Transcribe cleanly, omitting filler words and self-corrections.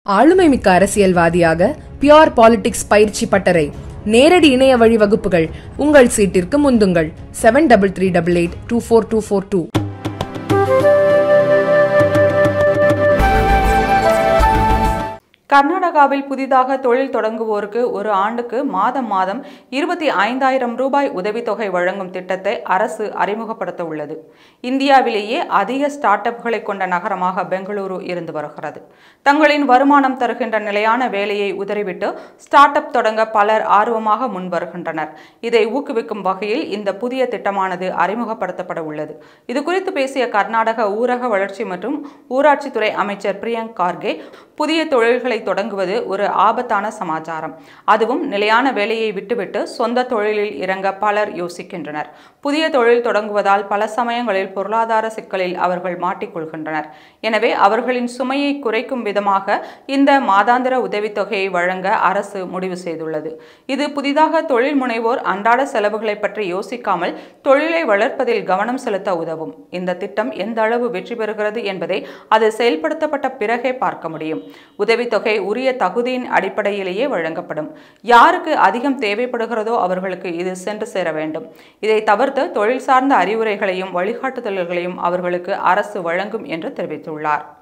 ஆளுமை மிக்க அரசியல்வாதியாக பியோர் பாலிடிக்ஸ் பயிற்சி பட்டறை, நேரடி இணைய வழி வகுப்புகள். உங்கள் சீட்டிற்கு முந்துங்கள். 7338824242. கர்நாடகாவில் புதிதாக தொழில் தொடங்குவோருக்கு ஒரு ஆண்டுக்கு மாதம் 25,000 ரூபாய் உதவித்தொகை வழங்கும் திட்டத்தை அரசு அறிமுகப்படுத்த உள்ளது. இந்தியாவிலேயே அதிக ஸ்டார்ட் அப்களை கொண்ட நகரமாக பெங்களூரு இருந்து வருகிறது. தங்களின் வருமானம் தருகின்ற நிலையான வேலையை உதறிவிட்டு ஸ்டார்ட் அப் தொடங்க பலர் ஆர்வமாக முன் வருகின்றனர். இதை ஊக்குவிக்கும் வகையில் இந்த புதிய திட்டமானது அறிமுகப்படுத்தப்பட உள்ளது. இதுகுறித்து பேசிய கர்நாடக ஊரக வளர்ச்சி மற்றும் ஊராட்சித்துறை அமைச்சர் பிரியங்க் கார்கே, புதிய தொழில்களை தொடங்குவது ஒரு ஆபத்தான சமாச்சாரம். அதுவும் நிலையான வேலையை விட்டுவிட்டு சொந்த தொழிலில் இறங்க பலர் யோசிக்கின்றனர். புதிய தொழில் தொடங்குவதால் பல சமயங்களில் பொருளாதார சிக்கலில் அவர்கள் மாட்டிக்கொள்கின்றனர். எனவே அவர்களின் சுமையை குறைக்கும் விதமாக இந்த மாதாந்திர உதவித்தொகையை வழங்க அரசு முடிவு செய்துள்ளது. இது புதிதாக தொழில் முனைவோர் அன்றாட செலவுகளை பற்றி யோசிக்காமல் தொழிலை வளர்ப்பதில் கவனம் செலுத்த உதவும். இந்த திட்டம் எந்த அளவு வெற்றி பெறுகிறது என்பதை அது செயல்படுத்தப்பட்ட பிறகே பார்க்க முடியும். உதவித்தொகை உரிய தகுதியின் அடிப்படையிலேயே வழங்கப்படும். யாருக்கு அதிகம் தேவைப்படுகிறதோ அவர்களுக்கு இது சென்று சேர வேண்டும். இதை தவிர்த்து தொழில் சார்ந்த அறிவுரைகளையும் வழிகாட்டுதல்களையும் அவர்களுக்கு அரசு வழங்கும் என்று தெரிவித்துள்ளார்.